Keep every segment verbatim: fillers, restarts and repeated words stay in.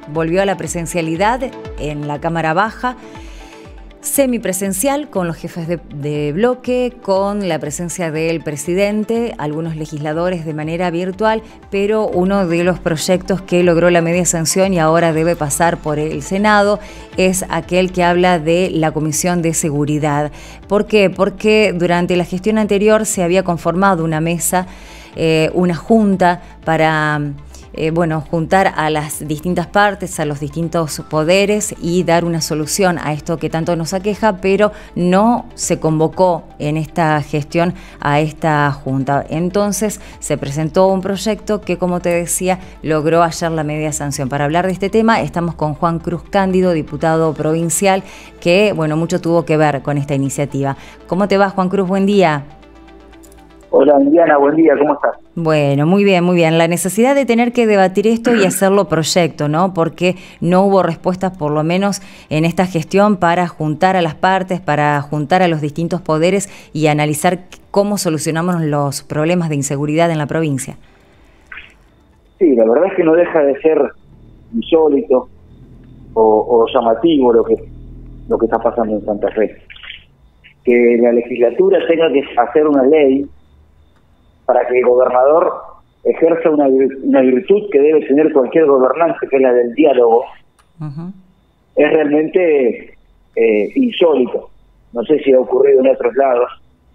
volvió a la presencialidad en la Cámara Baja, semipresencial con los jefes de, de bloque, con la presencia del presidente, algunos legisladores de manera virtual, pero uno de los proyectos que logró la media sanción y ahora debe pasar por el Senado es aquel que habla de la Comisión de Seguridad. ¿Por qué? Porque durante la gestión anterior se había conformado una mesa, eh, una junta para... Eh, bueno, juntar a las distintas partes, a los distintos poderes y dar una solución a esto que tanto nos aqueja, pero no se convocó en esta gestión a esta junta. Entonces se presentó un proyecto que, como te decía, logró ayer la media sanción. Para hablar de este tema estamos con Juan Cruz Cándido, diputado provincial, que, bueno, mucho tuvo que ver con esta iniciativa. ¿Cómo te va, Juan Cruz? Buen día. Hola, Indiana, buen día, ¿cómo estás? Bueno, muy bien, muy bien. La necesidad de tener que debatir esto y hacerlo proyecto, ¿no? Porque no hubo respuestas, por lo menos en esta gestión, para juntar a las partes, para juntar a los distintos poderes y analizar cómo solucionamos los problemas de inseguridad en la provincia. Sí, la verdad es que no deja de ser insólito o, o llamativo lo que, lo que está pasando en Santa Fe. Que la legislatura tenga que hacer una ley para que el gobernador ejerza una, una virtud que debe tener cualquier gobernante, que es la del diálogo, uh-huh. es realmente eh, insólito. No sé si ha ocurrido en otros lados,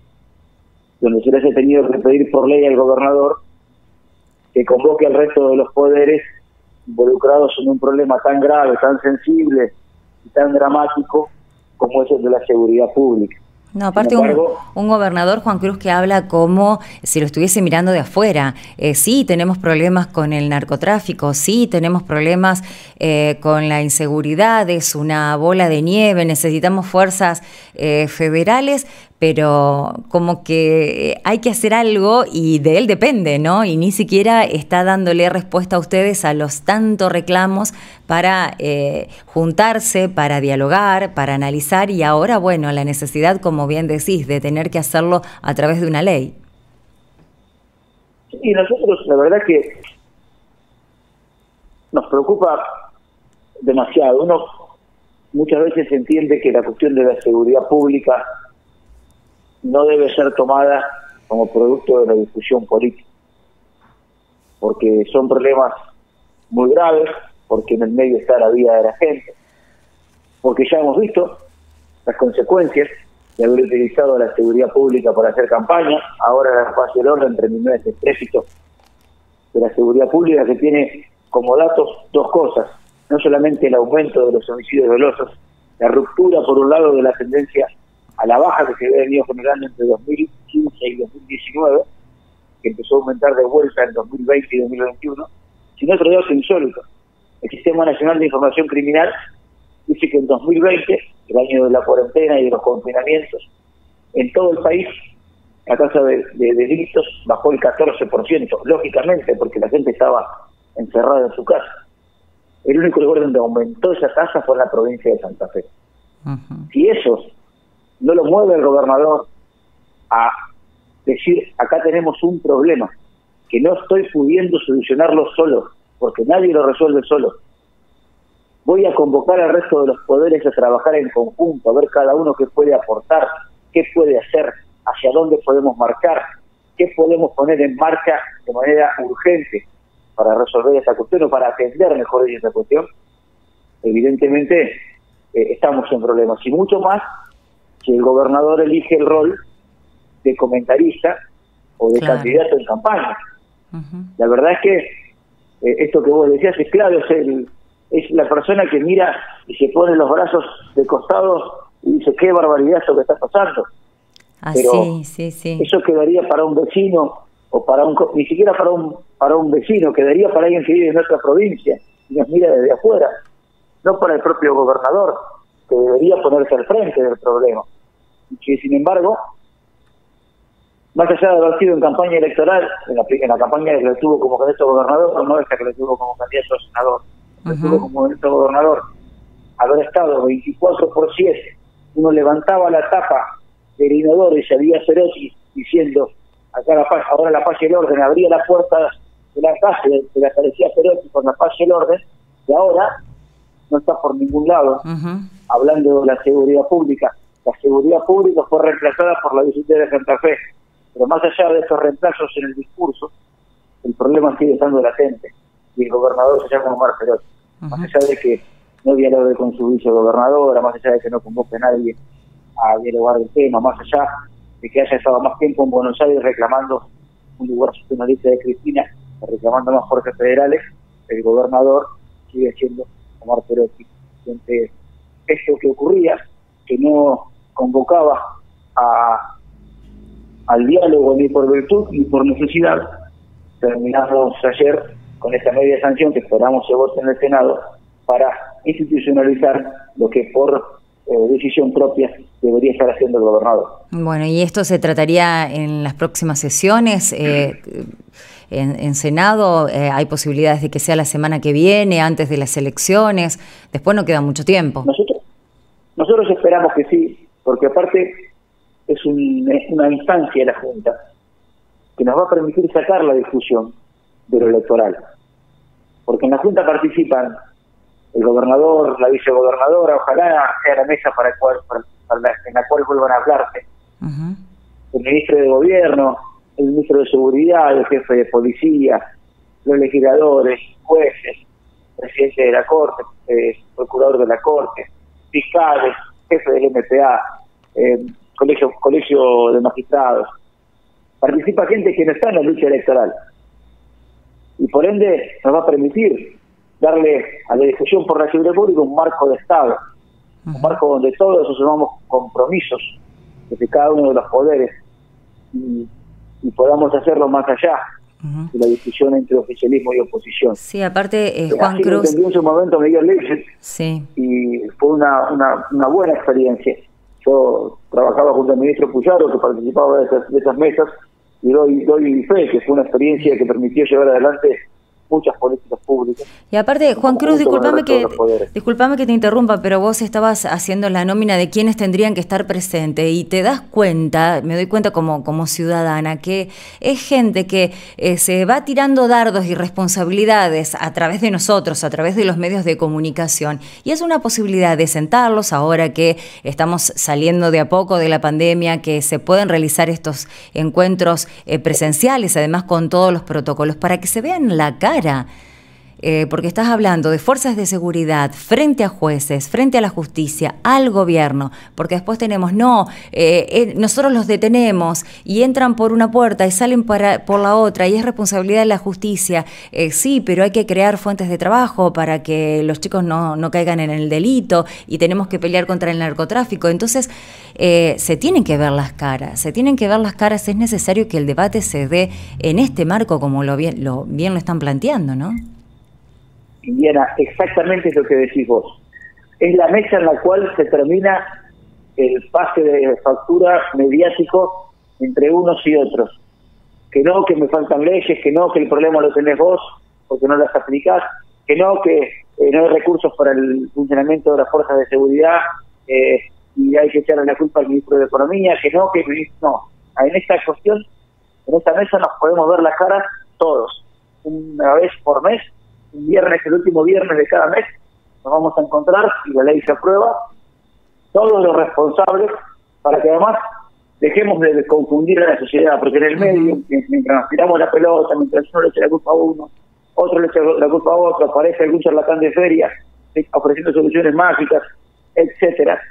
donde se les ha tenido que pedir por ley al gobernador que convoque al resto de los poderes involucrados en un problema tan grave, tan sensible y tan dramático como es el de la seguridad pública. No, aparte embargo, un, un gobernador, Juan Cruz, que habla como si lo estuviese mirando de afuera. Eh, sí, tenemos problemas con el narcotráfico, sí, tenemos problemas eh, con la inseguridad, es una bola de nieve, necesitamos fuerzas eh, federales, pero como que hay que hacer algo y de él depende, ¿no? Y ni siquiera está dándole respuesta a ustedes a los tantos reclamos para eh, juntarse, para dialogar, para analizar y ahora, bueno, la necesidad, como bien decís, de tener que hacerlo a través de una ley. Y nosotros, la verdad que nos preocupa demasiado. Uno muchas veces entiende que la cuestión de la seguridad pública no debe ser tomada como producto de la discusión política, porque son problemas muy graves, porque en el medio está la vida de la gente, porque ya hemos visto las consecuencias de haber utilizado la seguridad pública para hacer campaña. Ahora la paz y el orden terminó ese estrépito de la seguridad pública, que tiene como datos dos cosas: no solamente el aumento de los homicidios dolosos, la ruptura por un lado de la tendencia a la baja que se había venido generando entre dos mil quince y dos mil diecinueve, que empezó a aumentar de vuelta en dos mil veinte y dos mil veintiuno, sino otro dato insólito. El Sistema Nacional de Información Criminal dice que en dos mil veinte, el año de la cuarentena y de los confinamientos, en todo el país la tasa de, de, de delitos bajó el catorce por ciento, lógicamente, porque la gente estaba encerrada en su casa. El único lugar donde aumentó esa tasa fue en la provincia de Santa Fe. Uh-huh. Si eso no lo mueve el gobernador a decir, acá tenemos un problema, que no estoy pudiendo solucionarlo solo, porque nadie lo resuelve solo. Voy a convocar al resto de los poderes a trabajar en conjunto, a ver cada uno qué puede aportar, qué puede hacer, hacia dónde podemos marcar, qué podemos poner en marcha de manera urgente para resolver esa cuestión o para atender mejor esa cuestión. Evidentemente eh, estamos en problemas, y mucho más si el gobernador elige el rol de comentarista o de claro. candidato en campaña. Uh-huh. La verdad es que eh, esto que vos decías es claro, es, el, es la persona que mira y se pone los brazos de costado y dice, qué barbaridad esto que está pasando. Ah, Pero sí, sí, sí. eso quedaría para un vecino, o para un, ni siquiera para un, para un vecino, quedaría para alguien que vive en nuestra provincia y nos mira desde afuera, no para el propio gobernador, que debería ponerse al frente del problema. Y que, sin embargo, más allá de haber sido en campaña electoral, en la, en la campaña que le tuvo como candidato a gobernador, no esta que le tuvo como candidato a senador, le uh-huh. tuvo como candidato a gobernador, haber estado veinticuatro por siete, uno levantaba la tapa del inodoro y salía Cerotti diciendo, acá la paz, ahora la paz y el orden, abría la puerta de la casa, se le aparecía Cerotti con la paz y el orden, Y ahora no está por ningún lado uh-huh. hablando de la seguridad pública. La seguridad pública fue reemplazada por la visita de Santa Fe, pero más allá de estos reemplazos en el discurso, el problema sigue estando latente, y el gobernador se llama Omar Perotti. Uh-huh. Más allá de que no dialogue con su vicegobernadora, más allá de que no convoque a nadie a dialogar el tema, más allá de que haya estado más tiempo en Buenos Aires reclamando un lugar en la lista de Cristina, reclamando más fuerzas federales, el gobernador sigue siendo Omar Perotti. Entonces, esto que ocurría, que no convocaba a, al diálogo ni por virtud ni por necesidad, terminamos ayer con esta media sanción que esperamos se vote en el Senado para institucionalizar lo que por eh, decisión propia debería estar haciendo el gobernador. Bueno, ¿y esto se trataría en las próximas sesiones? Eh, en, en Senado eh, hay posibilidades de que sea la semana que viene, antes de las elecciones. Después no queda mucho tiempo. Nosotros, nosotros esperamos que sí, porque aparte es, un, es una instancia de la Junta que nos va a permitir sacar la discusión de lo electoral. Porque en la Junta participan el gobernador, la vicegobernadora, ojalá sea la mesa para, cual, para, para la, en la cual vuelvan a hablarse. Uh-huh. El ministro de Gobierno, el ministro de Seguridad, el jefe de Policía, los legisladores, jueces, presidente de la Corte, eh, procurador de la Corte, fiscales, jefe del M P A, eh, colegio, colegio de magistrados. Participa gente que no está en la lucha electoral. Y por ende nos va a permitir darle a la discusión por la seguridad pública un marco de Estado, uh-huh. un marco donde todos asumamos compromisos desde cada uno de los poderes y, y podamos hacerlo más allá uh-huh. de la discusión entre oficialismo y oposición. Sí, aparte eh, Juan Así Cruz... lo entendió en su momento Miguel Leyes, sí. y fue una, una, una buena experiencia. Yo trabajaba junto al ministro Puyaro, que participaba de esas, de esas mesas, y doy, doy fe que fue una experiencia que permitió llevar adelante muchas políticas públicas. Y aparte, Juan Cruz, discúlpame que, discúlpame que te interrumpa, pero vos estabas haciendo la nómina de quienes tendrían que estar presentes y te das cuenta, me doy cuenta como, como ciudadana, que es gente que eh, se va tirando dardos y responsabilidades a través de nosotros, a través de los medios de comunicación, y es una posibilidad de sentarlos ahora que estamos saliendo de a poco de la pandemia, que se pueden realizar estos encuentros eh, presenciales, además con todos los protocolos, para que se vean la cara. Eh, porque estás hablando de fuerzas de seguridad frente a jueces, frente a la justicia, al gobierno, porque después tenemos, no, eh, eh, nosotros los detenemos y entran por una puerta y salen para, por la otra y es responsabilidad de la justicia. Eh, sí, pero hay que crear fuentes de trabajo para que los chicos no, no caigan en el delito y tenemos que pelear contra el narcotráfico. Entonces, eh, se tienen que ver las caras, se tienen que ver las caras, es necesario que el debate se dé en este marco como lo bien lo, bien lo están planteando, ¿no? Indiana, exactamente es lo que decís vos. Es la mesa en la cual se termina el pase de factura mediático entre unos y otros. Que no, que me faltan leyes, que no, que el problema lo tenés vos porque no las aplicás, que no, que eh, no hay recursos para el funcionamiento de las fuerzas de seguridad eh, y hay que echarle la culpa al ministro de Economía, que no, que no. En esta cuestión, en esta mesa nos podemos ver las caras todos, una vez por mes. Un viernes, el último viernes de cada mes, nos vamos a encontrar, y la ley se aprueba, todos los responsables, para que además dejemos de confundir a la sociedad, porque en el medio, mientras nos tiramos la pelota, mientras uno le echa la culpa a uno, otro le echa la culpa a otro, aparece algún charlatán de feria ofreciendo soluciones mágicas, etcétera.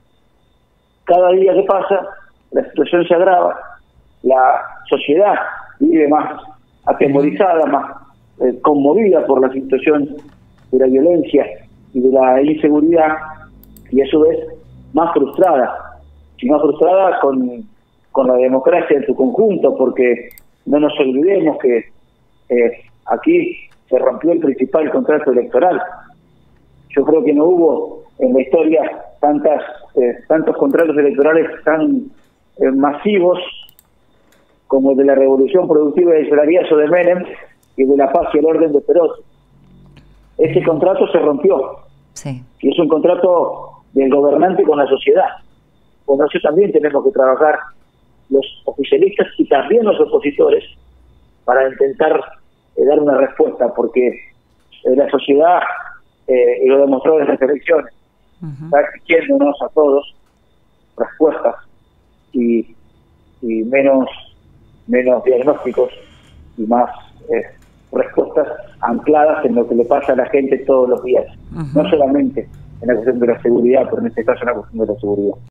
Cada día que pasa, la situación se agrava, la sociedad vive más atemorizada, más Eh, conmovida por la situación de la violencia y de la inseguridad, y a su vez más frustrada, y más frustrada con, con la democracia en su conjunto, porque no nos olvidemos que eh, aquí se rompió el principal contrato electoral. Yo creo que no hubo en la historia tantas eh, tantos contratos electorales tan eh, masivos como el de la revolución productiva y el salariazo de Menem y de la paz y el orden de Perotti. Ese contrato se rompió. Sí. Y es un contrato del gobernante con la sociedad. Por eso también tenemos que trabajar los oficialistas y también los opositores para intentar eh, dar una respuesta, porque eh, la sociedad eh, y lo demostró desde las elecciones. Uh-huh. Está exigiéndonos a todos respuestas y, y menos, menos diagnósticos y más eh, respuestas ancladas en lo que le pasa a la gente todos los días. Uh-huh. No solamente en la cuestión de la seguridad, pero en este caso en la cuestión de la seguridad.